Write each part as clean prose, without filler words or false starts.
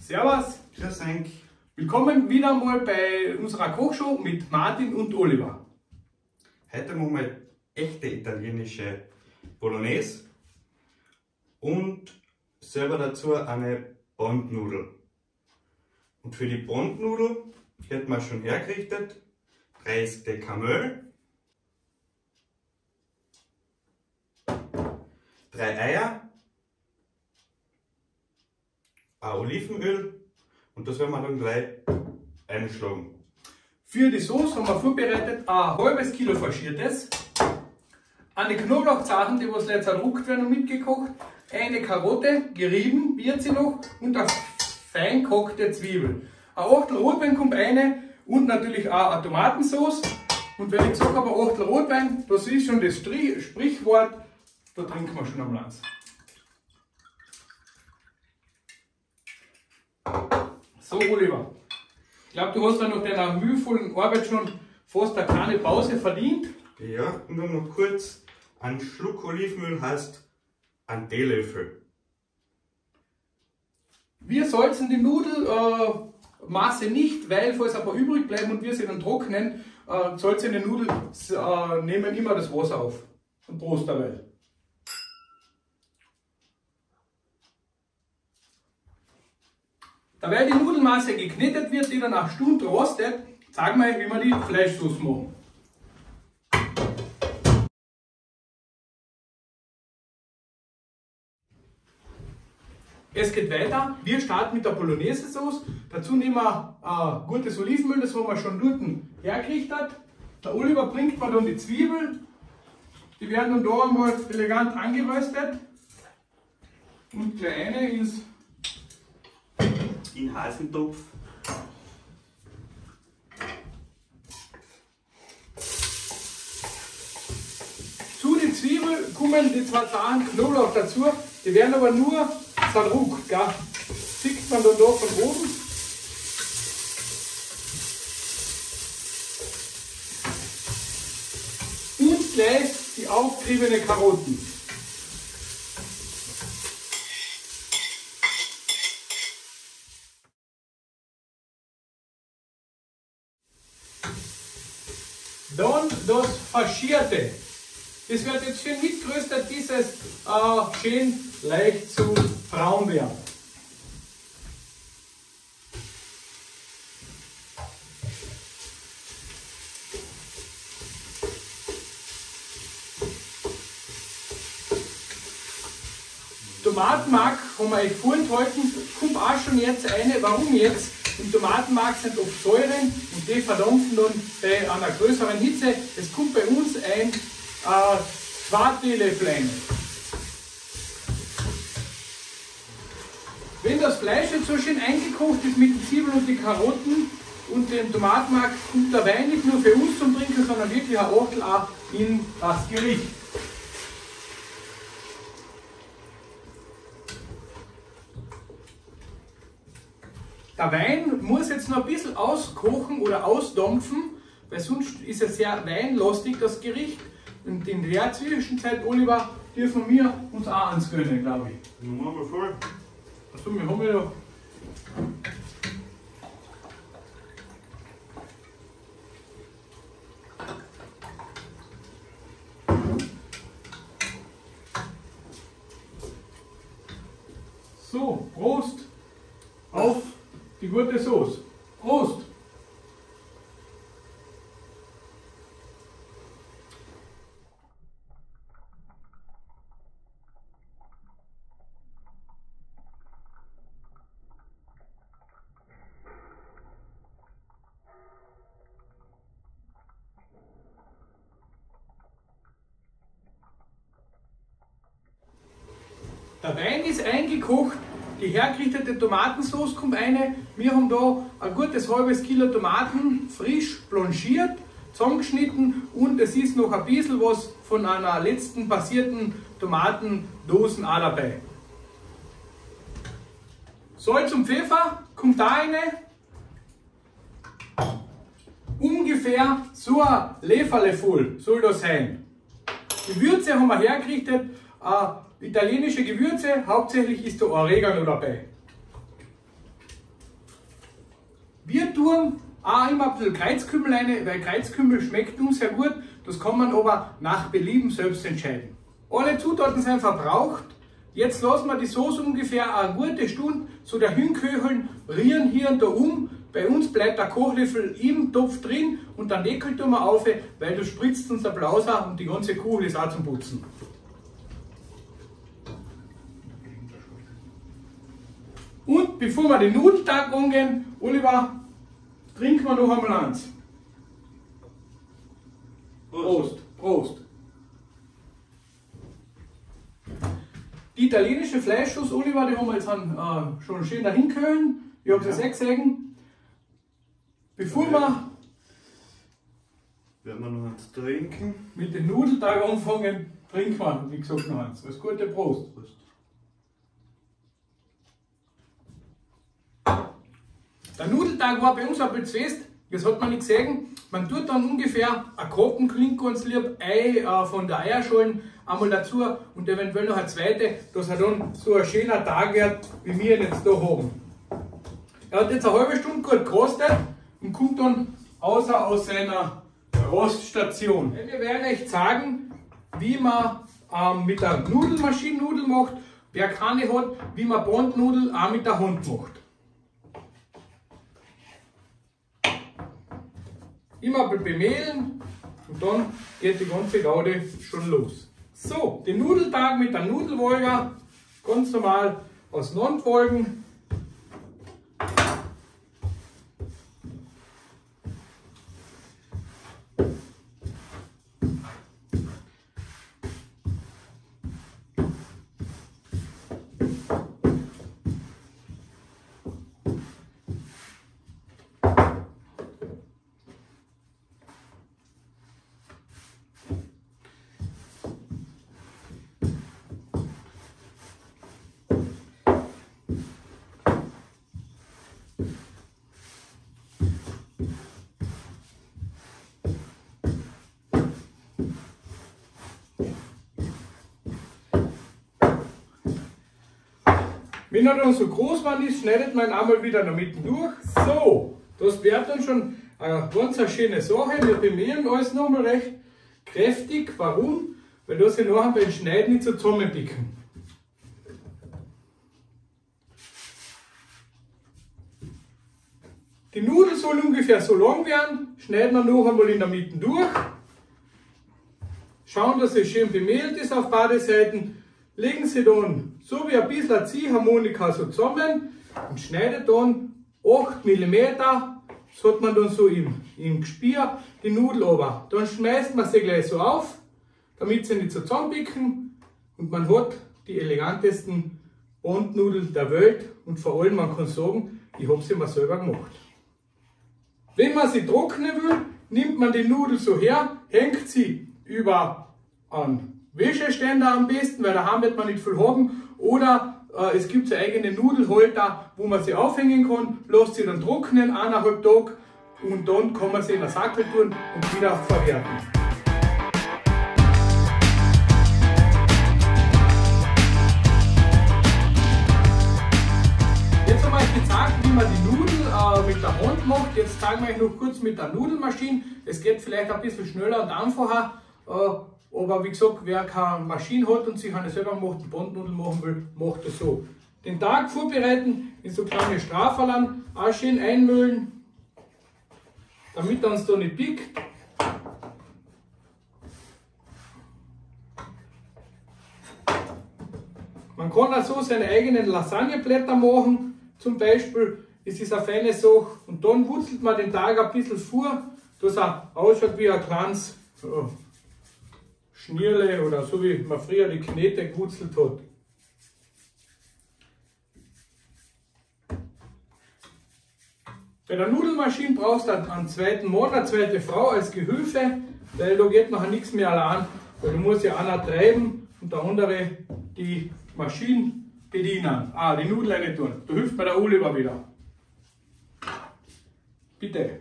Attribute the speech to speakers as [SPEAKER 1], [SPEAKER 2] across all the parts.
[SPEAKER 1] Servus.
[SPEAKER 2] Grüß euch.
[SPEAKER 1] Willkommen wieder mal bei unserer Kochshow mit Martin und Oliver.
[SPEAKER 2] Heute machen wir echte italienische Bolognese und selber dazu eine Bandnudel. Und für die Bandnudel wird man schon hergerichtet 30 Deka Mehl, 3 Eier, ein Olivenöl und das werden wir dann gleich einschlagen.
[SPEAKER 1] Für die Sauce haben wir vorbereitet ein halbes Kilo Faschiertes, eine Knoblauchzehen, die was jetzt erruckt werden und mitgekocht, eine Karotte, gerieben wird sie noch und eine fein gekochte Zwiebel. Ein Achtel Rotwein kommt eine und natürlich auch eine Tomatensauce. Und wenn ich gesagt habe, ein Achtel Rotwein, das ist schon das Sprichwort, da trinken wir schon am Lanz. So, Oliver, ich glaube, du hast ja nach deiner mühevollen Arbeit schon fast eine kleine Pause verdient.
[SPEAKER 2] Ja, nur noch kurz, ein Schluck Olivenöl heißt ein Teelöffel.
[SPEAKER 1] Wir salzen die Nudelmasse nicht, weil falls ein paar übrig bleiben und wir sie dann trocknen, salzene Nudeln nehmen immer das Wasser auf. Und Prost dabei. Da weil die Nudelmasse geknetet wird, die dann nach Stunden rostet, zeigen wir euch, wie wir die Fleischsoße machen. Es geht weiter. Wir starten mit der Bolognese-Sauce. Dazu nehmen wir gutes Olivenöl, das haben wir schon dort hergerichtet. Der Oliver bringt mir dann die Zwiebeln. Die werden dann da einmal elegant angeröstet. Und gleich eine ins
[SPEAKER 2] In Hasentopf.
[SPEAKER 1] Zu den Zwiebeln kommen die 2 Zehen Knoblauch dazu. Die werden aber nur zerruckt. Sieht man dann da von oben. Und gleich die aufgeriebene Karotten. Dann das Faschierte. Das wird jetzt schön mitgeröstet, bis es schön leicht zu braun wird. Tomatenmark haben wir euch vorenthalten, kommt auch schon jetzt eine. Warum jetzt? Im Tomatenmark sind oft Säuren und die verdampfen dann bei einer größeren Hitze. Es kommt bei uns ein 2 Teelöffel rein. Wenn das Fleisch jetzt so schön eingekocht ist mit den Zwiebeln und den Karotten und dem Tomatenmark, kommt der Wein nicht nur für uns zum Trinken, sondern wirklich ein Achtel auch in das Gericht. Der Wein muss jetzt noch ein bisschen auskochen oder ausdampfen, weil sonst ist es sehr weinlastig, das Gericht. Und in der Zwischenzeit, Oliver, dürfen wir uns auch eins gönnen, glaube ich.
[SPEAKER 2] Machen wir voll.
[SPEAKER 1] Achso, wir haben ja noch. So, Prost auf die gute Sauce. Prost! Der Wein ist eingekocht, die hergerichtete Tomatensauce kommt eine. Wir haben da ein gutes halbes Kilo Tomaten frisch blanchiert, zusammengeschnitten und es ist noch ein bisschen was von einer letzten passierten Tomatendosen auch dabei. Salz und Pfeffer kommt da eine. Ungefähr so ein Löffel voll soll das sein. Gewürze haben wir hergerichtet. Italienische Gewürze, hauptsächlich ist da Oregano dabei. Wir tun auch immer ein bisschen Kreuzkümmel rein, weil Kreuzkümmel schmeckt uns sehr gut. Das kann man aber nach Belieben selbst entscheiden. Alle Zutaten sind verbraucht. Jetzt lassen wir die Soße ungefähr eine gute Stunde so dahin köcheln, rühren hier und da um. Bei uns bleibt der Kochlöffel im Topf drin und den Deckel tun wir auf, weil das spritzt uns der Blauser und die ganze Kugel ist auch zum Putzen. Und bevor wir den Nudelteig angehen, Oliver, trinken wir noch einmal eins. Prost, Prost. Die italienische Fleischsauce, Oliver, die haben wir jetzt schon schön dahin köhlen. Ich habe es jetzt gesehen. Bevor wir
[SPEAKER 2] werden wir noch eins trinken.
[SPEAKER 1] Mit dem Nudelteig anfangen, trinken wir, wie gesagt, noch eins. Alles Gute, Prost.
[SPEAKER 2] Prost.
[SPEAKER 1] Der Nudelteig war bei uns ein bisschen fest, das hat man nicht gesehen. Man tut dann ungefähr ein Kroppen, klingt ganz lieb, Ei von der Eierschalen einmal dazu und eventuell noch eine zweite, dass er dann so ein schöner Tag wird, wie wir ihn jetzt da haben. Er hat jetzt eine halbe Stunde gut gerostet und kommt dann außer aus seiner Roststation. Wir werden euch zeigen, wie man mit der Nudelmaschine Nudeln macht, wer keine hat, wie man Bandnudeln auch mit der Hand macht. Immer ein bisschen bemehlen und dann geht die ganze Gaude schon los. So, den Nudelteig mit der Nudelwolga, ganz normal auseinanderfolgen. Wenn er dann so groß ist, schneidet man ihn einmal wieder in der Mitte durch. So, das wird dann schon eine ganz schöne Sache. Wir bemehlen alles nochmal recht kräftig. Warum? Weil das sich nachher beim Schneiden nicht so zusammenpicken. Die Nudel soll ungefähr so lang werden. Schneiden wir noch einmal in der Mitte durch. Schauen, dass es schön bemehlt ist auf beide Seiten. Legen Sie dann so wie ein bisschen Ziehharmonika so zusammen und schneidet dann 8 mm, das hat man dann so im Gespier, die Nudel runter. Dann schmeißt man sie gleich so auf, damit sie nicht so zusammenpicken und man hat die elegantesten Bandnudeln der Welt und vor allem man kann sagen, ich habe sie mir selber gemacht. Wenn man sie trocknen will, nimmt man die Nudel so her, hängt sie über einen Wäscheständer am besten, weil daheim wird man nicht viel haben. Oder es gibt so eigene Nudelhalter, wo man sie aufhängen kann, lässt sie dann trocknen, 1,5 Tage und dann kann man sie in den Sackel tun und wieder verwerten. Jetzt haben wir euch gezeigt, wie man die Nudel mit der Hand macht. Jetzt zeigen wir euch noch kurz mit der Nudelmaschine. Es geht vielleicht ein bisschen schneller und einfacher. Aber wie gesagt, wer keine Maschine hat und sich eine selber gemachte Bandnudeln machen will, macht das so. Den Tag vorbereiten, in so kleine Strafalern, auch schön einmüllen, damit er uns da nicht pickt. Man kann auch so seine eigenen Lasagneblätter machen, zum Beispiel. Es ist eine feine Sache. Und dann wurzelt man den Tag ein bisschen vor, dass er ausschaut wie ein kleines Schnierle oder so wie man früher die Knete gewurzelt hat. Bei der Nudelmaschine brauchst du einen zweiten Mann, eine zweite Frau als Gehilfe, weil da geht nachher nichts mehr allein, weil du musst ja einer treiben und der andere die Maschine bedienen. Die Nudeln rein tun. Da hilft mir der Oliver wieder. Bitte.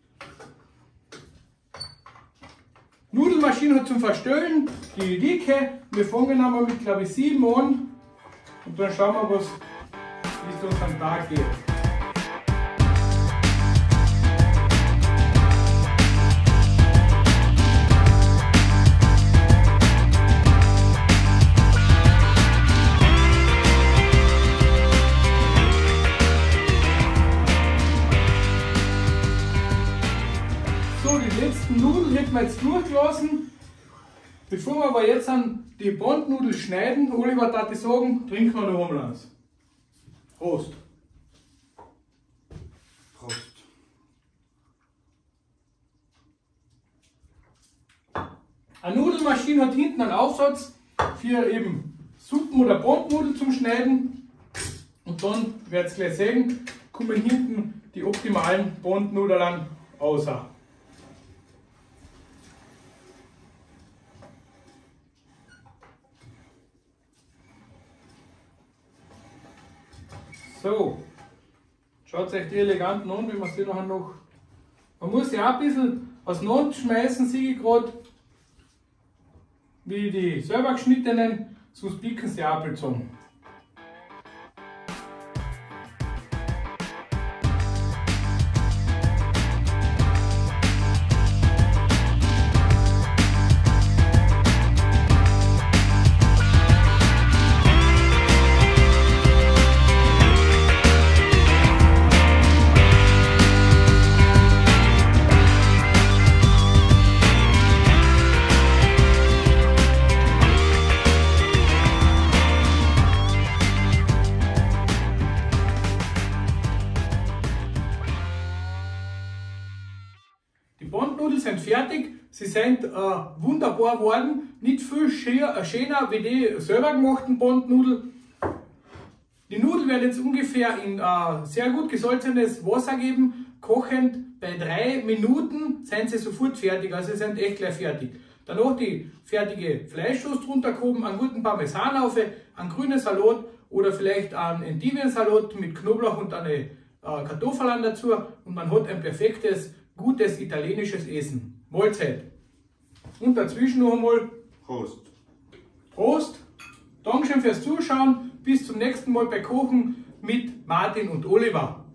[SPEAKER 1] Nudelmaschine hat zum Verstellen die Dicke. Wir fangen einmal mit, glaube ich, 7 an und dann schauen wir, wie es uns am Tag geht. gelassen. Bevor wir aber jetzt an die Bandnudeln schneiden, Oliver, darf ich sagen, trinken wir noch einmal eins. Prost!
[SPEAKER 2] Prost.
[SPEAKER 1] Eine Nudelmaschine hat hinten einen Aufsatz für eben Suppen oder Bandnudeln zum Schneiden. Und dann werdet ihr gleich sehen, kommen hinten die optimalen Bandnudeln raus. So, schaut euch die eleganten an, wie man sie nachher noch. Man muss sie auch ein bisschen auseinander schmeißen, sehe ich gerade, wie die selber geschnittenen, sonst bicken sie auch zusammen. Die Bandnudeln sind fertig, sie sind wunderbar geworden, nicht viel schöner wie die selber gemachten Bandnudeln. Die Nudeln werden jetzt ungefähr in sehr gut gesalzenes Wasser geben, kochend. Bei 3 Minuten sind sie sofort fertig, also sie sind echt gleich fertig. Danach die fertige Fleischsoße drunter gehoben, einen guten Parmesan auf, einen grünen Salat oder vielleicht einen Endiviensalat mit Knoblauch und eine Kartoffeln dazu und man hat ein perfektes, gutes italienisches Essen. Mahlzeit. Und dazwischen noch einmal
[SPEAKER 2] Prost.
[SPEAKER 1] Prost. Dankeschön fürs Zuschauen. Bis zum nächsten Mal bei Kochen mit Martin und Oliver.